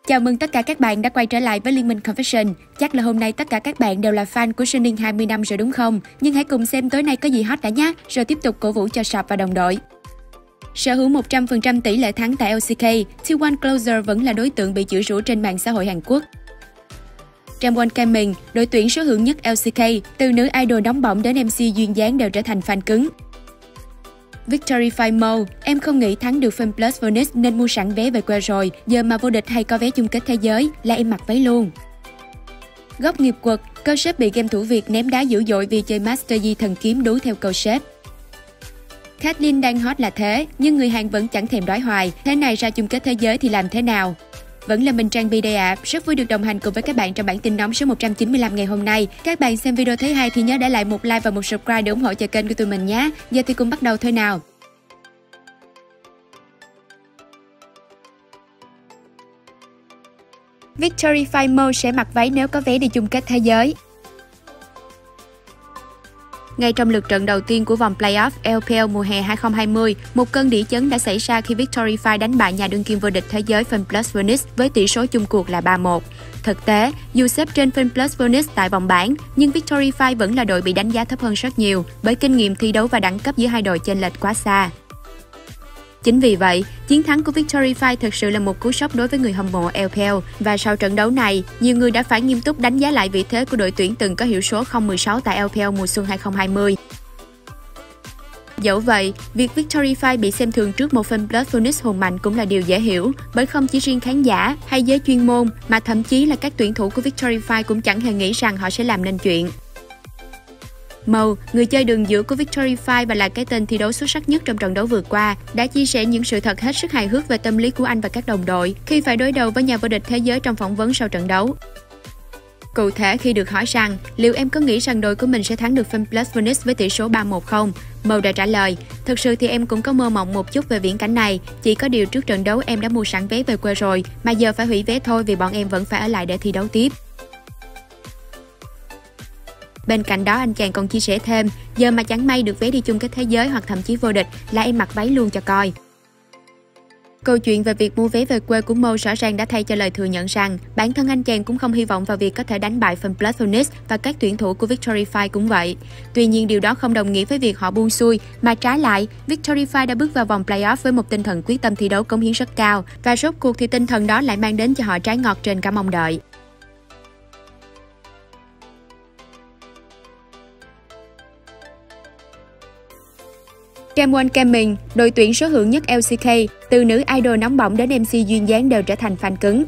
Chào mừng tất cả các bạn đã quay trở lại với Liên minh Confession. Chắc là hôm nay tất cả các bạn đều là fan của Suning 20 năm rồi đúng không? Nhưng hãy cùng xem tối nay có gì hot đã nhé, rồi tiếp tục cổ vũ cho Shop và đồng đội. Sở hữu 100% tỷ lệ thắng tại LCK, T1 Closer vẫn là đối tượng bị chửi rủa trên mạng xã hội Hàn Quốc. Jamwon Gaming, đội tuyển số hữu nhất LCK, từ nữ idol nóng bỏng đến MC duyên dáng đều trở thành fan cứng. Victory FIMO, em không nghĩ thắng được FamePlus Phoenix nên mua sẵn vé về quê rồi, giờ mà vô địch hay có vé chung kết thế giới là em mặc váy luôn. Góc nghiệp quật, câu sếp bị game thủ Việt ném đá dữ dội vì chơi Master Yi thần kiếm đú theo câu sếp. Caitlyn đang hot là thế, nhưng người Hàn vẫn chẳng thèm đói hoài, thế này ra chung kết thế giới thì làm thế nào? Vẫn là mình Trang Bi đây ạ, rất vui được đồng hành cùng với các bạn trong bản tin nóng số 195 ngày hôm nay. Các bạn xem video thấy hay thì nhớ để lại một like và một subscribe để ủng hộ cho kênh của tụi mình nhé. Giờ thì cùng bắt đầu thôi nào. Victory FIMO sẽ mặc váy nếu có vé đi chung kết thế giới. Ngay trong lượt trận đầu tiên của vòng playoff LPL mùa hè 2020, một cơn đỉ chấn đã xảy ra khi Victory Fire đánh bại nhà đương kim vô địch thế giới FamePlus Phoenix với tỷ số chung cuộc là 3-1. Thực tế, dù xếp trên FamePlus Phoenix tại vòng bảng, nhưng Victory Fire vẫn là đội bị đánh giá thấp hơn rất nhiều bởi kinh nghiệm thi đấu và đẳng cấp giữa hai đội chênh lệch quá xa. Chính vì vậy, chiến thắng của Victory Fire thực sự là một cú sốc đối với người hâm mộ LPL và sau trận đấu này, nhiều người đã phải nghiêm túc đánh giá lại vị thế của đội tuyển từng có hiệu số 0-16 tại LPL mùa xuân 2020. Dẫu vậy, việc Victory Fire bị xem thường trước một FamePlus Phoenix hùng mạnh cũng là điều dễ hiểu, bởi không chỉ riêng khán giả hay giới chuyên môn mà thậm chí là các tuyển thủ của Victory Fire cũng chẳng hề nghĩ rằng họ sẽ làm nên chuyện. Mâu, người chơi đường giữa của Victory Fire và là cái tên thi đấu xuất sắc nhất trong trận đấu vừa qua, đã chia sẻ những sự thật hết sức hài hước về tâm lý của anh và các đồng đội khi phải đối đầu với nhà vô địch thế giới trong phỏng vấn sau trận đấu. Cụ thể, khi được hỏi rằng liệu em có nghĩ rằng đội của mình sẽ thắng được FamePlus Phoenix với tỷ số 3-1 không? Mâu đã trả lời, thực sự thì em cũng có mơ mộng một chút về viễn cảnh này, chỉ có điều trước trận đấu em đã mua sẵn vé về quê rồi, mà giờ phải hủy vé thôi vì bọn em vẫn phải ở lại để thi đấu tiếp. Bên cạnh đó, anh chàng còn chia sẻ thêm, giờ mà chẳng may được vé đi chung kết thế giới hoặc thậm chí vô địch là em mặc váy luôn cho coi. Câu chuyện về việc mua vé về quê của Mâu rõ ràng đã thay cho lời thừa nhận rằng bản thân anh chàng cũng không hy vọng vào việc có thể đánh bại FamePlus Phoenix và các tuyển thủ của Victory Fire cũng vậy. Tuy nhiên, điều đó không đồng nghĩa với việc họ buông xuôi, mà trái lại, Victory Fire đã bước vào vòng playoff với một tinh thần quyết tâm thi đấu cống hiến rất cao và rốt cuộc thì tinh thần đó lại mang đến cho họ trái ngọt trên cả mong đợi. Jamwon Gaming, đội tuyển số hữu nhất LCK, từ nữ idol nóng bỏng đến MC duyên dáng đều trở thành fan cứng.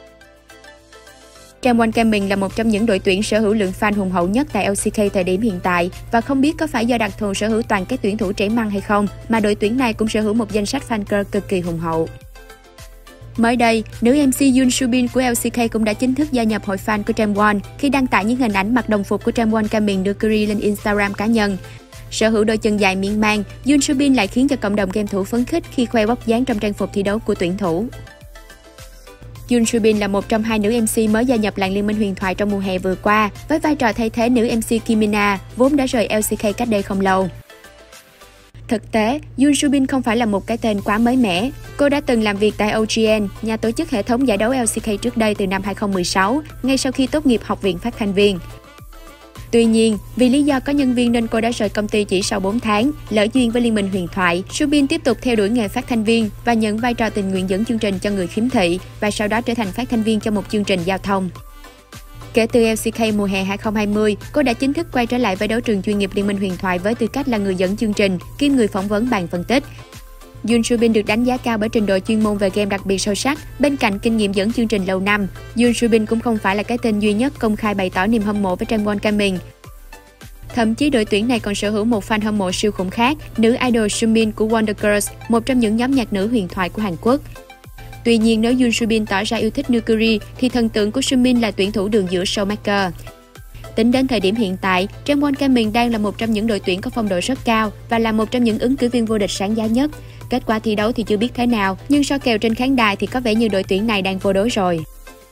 Jamwon Gaming là một trong những đội tuyển sở hữu lượng fan hùng hậu nhất tại LCK thời điểm hiện tại và không biết có phải do đặc thù sở hữu toàn các tuyển thủ trẻ măng hay không mà đội tuyển này cũng sở hữu một danh sách fan girl cực kỳ hùng hậu. Mới đây, nữ MC Yoon Subin của LCK cũng đã chính thức gia nhập hội fan của Jamwon khi đăng tải những hình ảnh mặc đồng phục của Jamwon Gaming Nuclear lên Instagram cá nhân. Sở hữu đôi chân dài miên man, Yoon Subin lại khiến cho cộng đồng game thủ phấn khích khi khoe vóc dáng trong trang phục thi đấu của tuyển thủ. Yoon Subin là một trong hai nữ MC mới gia nhập làng Liên minh huyền thoại trong mùa hè vừa qua, với vai trò thay thế nữ MC Kim Mina, vốn đã rời LCK cách đây không lâu. Thực tế, Yoon Subin không phải là một cái tên quá mới mẻ. Cô đã từng làm việc tại OGN, nhà tổ chức hệ thống giải đấu LCK trước đây từ năm 2016, ngay sau khi tốt nghiệp học viện phát thanh viên. Tuy nhiên, vì lý do có nhân viên nên cô đã rời công ty chỉ sau 4 tháng, lỡ duyên với Liên minh huyền thoại. Subin tiếp tục theo đuổi nghề phát thanh viên và nhận vai trò tình nguyện dẫn chương trình cho người khiếm thị và sau đó trở thành phát thanh viên cho một chương trình giao thông. Kể từ LCK mùa hè 2020, cô đã chính thức quay trở lại với đấu trường chuyên nghiệp Liên minh huyền thoại với tư cách là người dẫn chương trình, kiêm người phỏng vấn bàn phân tích. Yoon Subin được đánh giá cao bởi trình độ chuyên môn về game đặc biệt sâu sắc, bên cạnh kinh nghiệm dẫn chương trình lâu năm. Yoon Subin cũng không phải là cái tên duy nhất công khai bày tỏ niềm hâm mộ với Jamwon Gaming. Thậm chí đội tuyển này còn sở hữu một fan hâm mộ siêu khủng khác, nữ idol Sumin của Wonder Girls, một trong những nhóm nhạc nữ huyền thoại của Hàn Quốc. Tuy nhiên, nếu Yoon Subin tỏ ra yêu thích Nuclear, thì thần tượng của Sumin là tuyển thủ đường giữa Showmaker. Tính đến thời điểm hiện tại, Jamwon Gaming đang là một trong những đội tuyển có phong độ rất cao và là một trong những ứng cử viên vô địch sáng giá nhất. Kết quả thi đấu thì chưa biết thế nào, nhưng so kèo trên khán đài thì có vẻ như đội tuyển này đang vô đối rồi.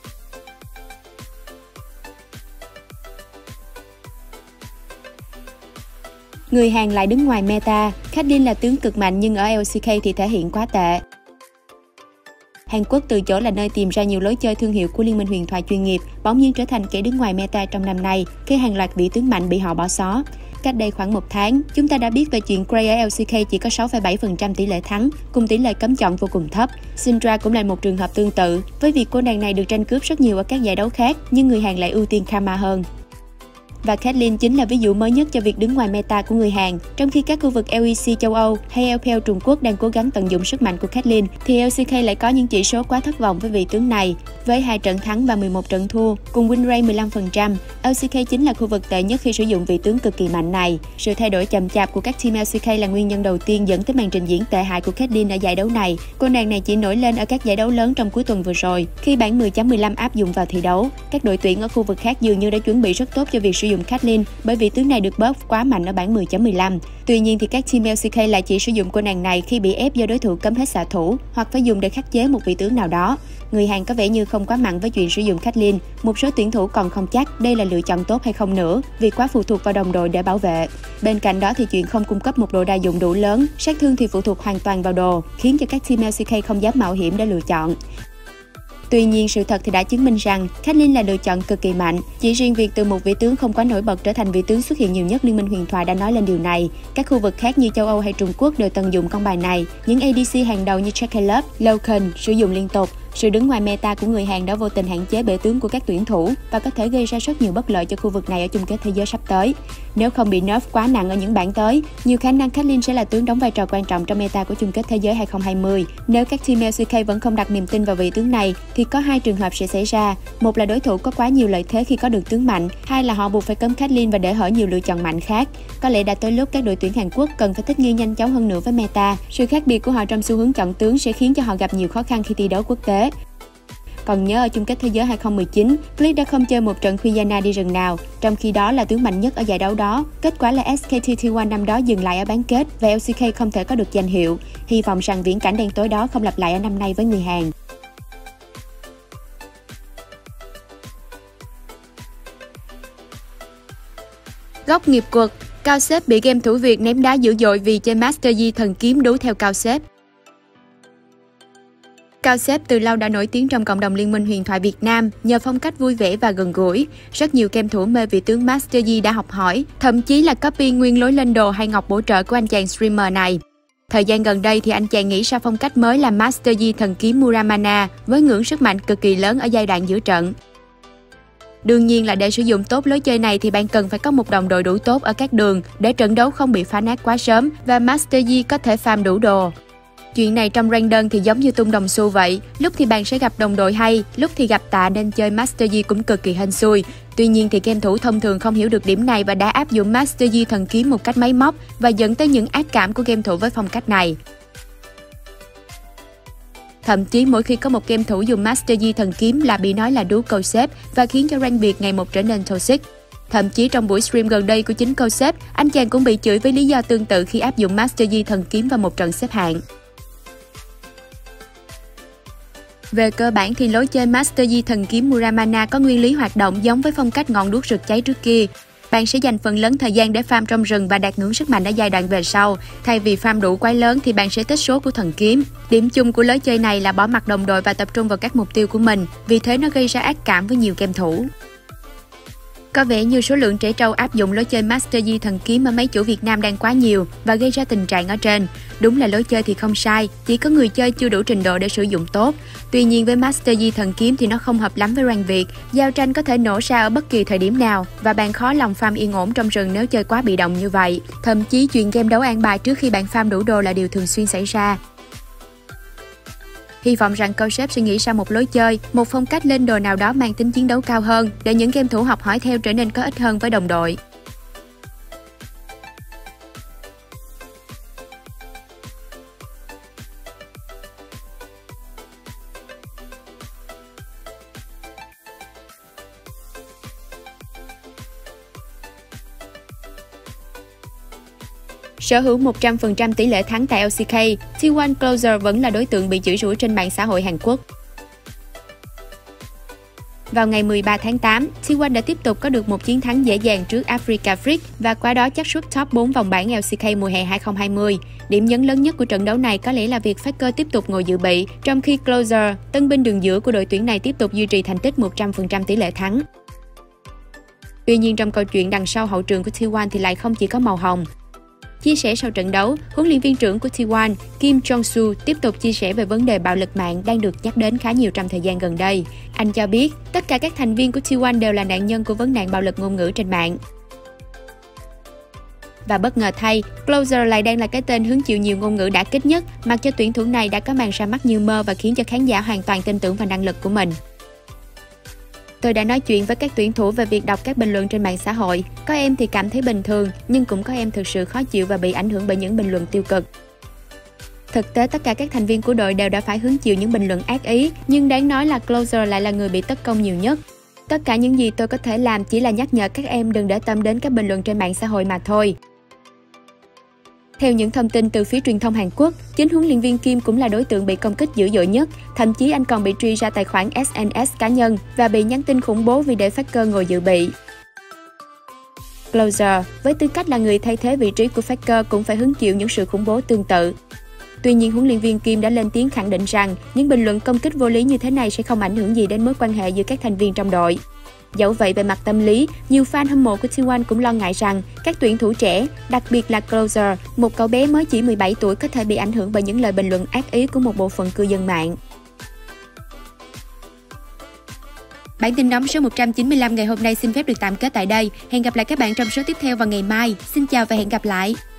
Người Hàn lại đứng ngoài meta, Caitlyn là tướng cực mạnh nhưng ở LCK thì thể hiện quá tệ. Hàn Quốc từ chỗ là nơi tìm ra nhiều lối chơi thương hiệu của Liên minh huyền thoại chuyên nghiệp, bỗng nhiên trở thành kẻ đứng ngoài meta trong năm nay khi hàng loạt vị tướng mạnh bị họ bỏ xó. Cách đây khoảng 1 tháng, chúng ta đã biết về chuyện Gray ở LCK chỉ có 6,7% tỷ lệ thắng, cùng tỷ lệ cấm chọn vô cùng thấp. Syndra cũng là một trường hợp tương tự, với việc cô nàng này được tranh cướp rất nhiều ở các giải đấu khác, nhưng người Hàn lại ưu tiên Karma hơn. Và Caitlyn chính là ví dụ mới nhất cho việc đứng ngoài meta của người Hàn. Trong khi các khu vực LEC châu Âu hay LPL Trung Quốc đang cố gắng tận dụng sức mạnh của Caitlyn, thì LCK lại có những chỉ số quá thất vọng với vị tướng này. Với 2 trận thắng và 11 trận thua, cùng win rate 15%, LCK chính là khu vực tệ nhất khi sử dụng vị tướng cực kỳ mạnh này. Sự thay đổi chậm chạp của các team LCK là nguyên nhân đầu tiên dẫn tới màn trình diễn tệ hại của Caitlyn ở giải đấu này. Cô nàng này chỉ nổi lên ở các giải đấu lớn trong cuối tuần vừa rồi, khi bản 10.15 áp dụng vào thi đấu. Các đội tuyển ở khu vực khác dường như đã chuẩn bị rất tốt cho việc sử dụng Caitlyn, bởi vì tướng này được buff quá mạnh ở bản 10.15. Tuy nhiên thì các team LCK lại chỉ sử dụng cô nàng này khi bị ép do đối thủ cấm hết xạ thủ hoặc phải dùng để khắc chế một vị tướng nào đó. Người Hàn có vẻ như không quá mặn với chuyện sử dụng Caitlyn. Một số tuyển thủ còn không chắc đây là lựa chọn tốt hay không nữa, vì quá phụ thuộc vào đồng đội để bảo vệ. Bên cạnh đó thì chuyện không cung cấp một đồ đa dụng đủ lớn, sát thương thì phụ thuộc hoàn toàn vào đồ, khiến cho các team LCK không dám mạo hiểm để lựa chọn. Tuy nhiên, sự thật thì đã chứng minh rằng Caitlyn là lựa chọn cực kỳ mạnh. Chỉ riêng việc từ một vị tướng không quá nổi bật trở thành vị tướng xuất hiện nhiều nhất Liên minh huyền thoại đã nói lên điều này. Các khu vực khác như châu Âu hay Trung Quốc đều tận dụng con bài này. Những ADC hàng đầu như Chakalov, Loken sử dụng liên tục. Sự đứng ngoài meta của người Hàn đã vô tình hạn chế bể tướng của các tuyển thủ và có thể gây ra rất nhiều bất lợi cho khu vực này ở chung kết thế giới sắp tới. Nếu không bị nerf quá nặng ở những bảng tới, nhiều khả năng Caitlyn sẽ là tướng đóng vai trò quan trọng trong meta của chung kết thế giới 2020. Nếu các team LCK vẫn không đặt niềm tin vào vị tướng này, thì có 2 trường hợp sẽ xảy ra. Một là đối thủ có quá nhiều lợi thế khi có được tướng mạnh, hai là họ buộc phải cấm Caitlyn và để hở nhiều lựa chọn mạnh khác. Có lẽ đã tới lúc các đội tuyển Hàn Quốc cần phải thích nghi nhanh chóng hơn nữa với meta. Sự khác biệt của họ trong xu hướng chọn tướng sẽ khiến cho họ gặp nhiều khó khăn khi thi đấu quốc tế. Còn nhớ ở chung kết thế giới 2019, Blitz đã không chơi một trận Qiyana đi rừng nào, trong khi đó là tướng mạnh nhất ở giải đấu đó. Kết quả là SKT T1 năm đó dừng lại ở bán kết và LCK không thể có được danh hiệu. Hy vọng rằng viễn cảnh đen tối đó không lặp lại ở năm nay với người Hàn. Góc nghiệp quật, Cao Xếp bị game thủ Việt ném đá dữ dội vì chơi Master Yi thần kiếm đú theo Cao Xếp. Cao Xếp từ lâu đã nổi tiếng trong cộng đồng Liên minh huyền thoại Việt Nam nhờ phong cách vui vẻ và gần gũi. Rất nhiều game thủ mê vị tướng Master Yi đã học hỏi, thậm chí là copy nguyên lối lên đồ hay ngọc bổ trợ của anh chàng streamer này. Thời gian gần đây thì anh chàng nghĩ ra phong cách mới là Master Yi thần kiếm Muramana với ngưỡng sức mạnh cực kỳ lớn ở giai đoạn giữa trận. Đương nhiên là để sử dụng tốt lối chơi này thì bạn cần phải có một đồng đội đủ tốt ở các đường để trận đấu không bị phá nát quá sớm và Master Yi có thể farm đủ đồ. Chuyện này trong rank đơn thì giống như tung đồng xu vậy, lúc thì bạn sẽ gặp đồng đội hay, lúc thì gặp tạ nên chơi Master Yi cũng cực kỳ hên xui. Tuy nhiên thì game thủ thông thường không hiểu được điểm này và đã áp dụng Master Yi thần kiếm một cách máy móc và dẫn tới những ác cảm của game thủ với phong cách này. Thậm chí mỗi khi có một game thủ dùng Master Yi thần kiếm là bị nói là đú Cao Xếp và khiến cho rank Việt ngày một trở nên toxic. Thậm chí trong buổi stream gần đây của chính Cao Xếp, anh chàng cũng bị chửi với lý do tương tự khi áp dụng Master Yi thần kiếm vào một trận xếp hạng. Về cơ bản thì lối chơi Master Yi thần kiếm Muramana có nguyên lý hoạt động giống với phong cách ngọn đuốc rực cháy trước kia. Bạn sẽ dành phần lớn thời gian để farm trong rừng và đạt ngưỡng sức mạnh ở giai đoạn về sau. Thay vì farm đủ quái lớn thì bạn sẽ tích số của thần kiếm. Điểm chung của lối chơi này là bỏ mặc đồng đội và tập trung vào các mục tiêu của mình. Vì thế nó gây ra ác cảm với nhiều game thủ. Có vẻ như số lượng trẻ trâu áp dụng lối chơi Master Yi thần kiếm ở mấy chủ Việt Nam đang quá nhiều và gây ra tình trạng ở trên. Đúng là lối chơi thì không sai, chỉ có người chơi chưa đủ trình độ để sử dụng tốt. Tuy nhiên với Master Yi thần kiếm thì nó không hợp lắm với rank Việt. Giao tranh có thể nổ ra ở bất kỳ thời điểm nào và bạn khó lòng farm yên ổn trong rừng nếu chơi quá bị động như vậy. Thậm chí chuyện game đấu an bài trước khi bạn farm đủ đồ là điều thường xuyên xảy ra. Hy vọng rằng Cao Xếp sẽ nghĩ ra một lối chơi, một phong cách lên đồ nào đó mang tính chiến đấu cao hơn để những game thủ học hỏi theo trở nên có ích hơn với đồng đội. Sở hữu 100% tỷ lệ thắng tại LCK, T1 Closer vẫn là đối tượng bị chửi rủa trên mạng xã hội Hàn Quốc. Vào ngày 13 tháng 8, T1 đã tiếp tục có được một chiến thắng dễ dàng trước Africa Freak và qua đó chắc suất top 4 vòng bảng LCK mùa hè 2020. Điểm nhấn lớn nhất của trận đấu này có lẽ là việc Faker tiếp tục ngồi dự bị, trong khi Closer, tân binh đường giữa của đội tuyển này tiếp tục duy trì thành tích 100% tỷ lệ thắng. Tuy nhiên trong câu chuyện đằng sau hậu trường của T1 thì lại không chỉ có màu hồng. Chia sẻ sau trận đấu, huấn luyện viên trưởng của T1, Kim Jong-soo tiếp tục chia sẻ về vấn đề bạo lực mạng đang được nhắc đến khá nhiều trong thời gian gần đây. Anh cho biết, tất cả các thành viên của T1 đều là nạn nhân của vấn nạn bạo lực ngôn ngữ trên mạng. Và bất ngờ thay, Closer lại đang là cái tên hứng chịu nhiều ngôn ngữ đả kích nhất, mặc cho tuyển thủ này đã có màn ra mắt như mơ và khiến cho khán giả hoàn toàn tin tưởng vào năng lực của mình. Tôi đã nói chuyện với các tuyển thủ về việc đọc các bình luận trên mạng xã hội. Có em thì cảm thấy bình thường, nhưng cũng có em thực sự khó chịu và bị ảnh hưởng bởi những bình luận tiêu cực. Thực tế, tất cả các thành viên của đội đều đã phải hứng chịu những bình luận ác ý, nhưng đáng nói là Closer lại là người bị tấn công nhiều nhất. Tất cả những gì tôi có thể làm chỉ là nhắc nhở các em đừng để tâm đến các bình luận trên mạng xã hội mà thôi. Theo những thông tin từ phía truyền thông Hàn Quốc, chính huấn luyện viên Kim cũng là đối tượng bị công kích dữ dội nhất. Thậm chí anh còn bị truy ra tài khoản SNS cá nhân và bị nhắn tin khủng bố vì để Faker ngồi dự bị. Closer, với tư cách là người thay thế vị trí của Faker cũng phải hứng chịu những sự khủng bố tương tự. Tuy nhiên, huấn luyện viên Kim đã lên tiếng khẳng định rằng những bình luận công kích vô lý như thế này sẽ không ảnh hưởng gì đến mối quan hệ giữa các thành viên trong đội. Dẫu vậy, về mặt tâm lý, nhiều fan hâm mộ của T1 cũng lo ngại rằng các tuyển thủ trẻ, đặc biệt là Closer, một cậu bé mới chỉ 17 tuổi có thể bị ảnh hưởng bởi những lời bình luận ác ý của một bộ phận cư dân mạng. Bản tin nóng số 195 ngày hôm nay xin phép được tạm kết tại đây. Hẹn gặp lại các bạn trong số tiếp theo vào ngày mai. Xin chào và hẹn gặp lại!